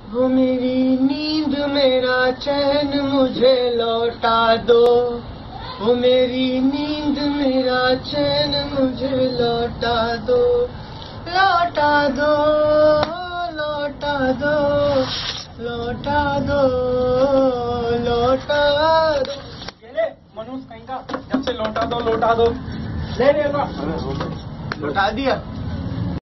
वो मेरी नींद मेरा चैन मुझे लौटा दो, वो मेरी नींद मेरा चैन मुझे लौटा दो, लौटा दो, लौटा दो, लौटा दो, लौटा दो। मनोज कहीं का जब से लौटा दो ले लौटा दिया।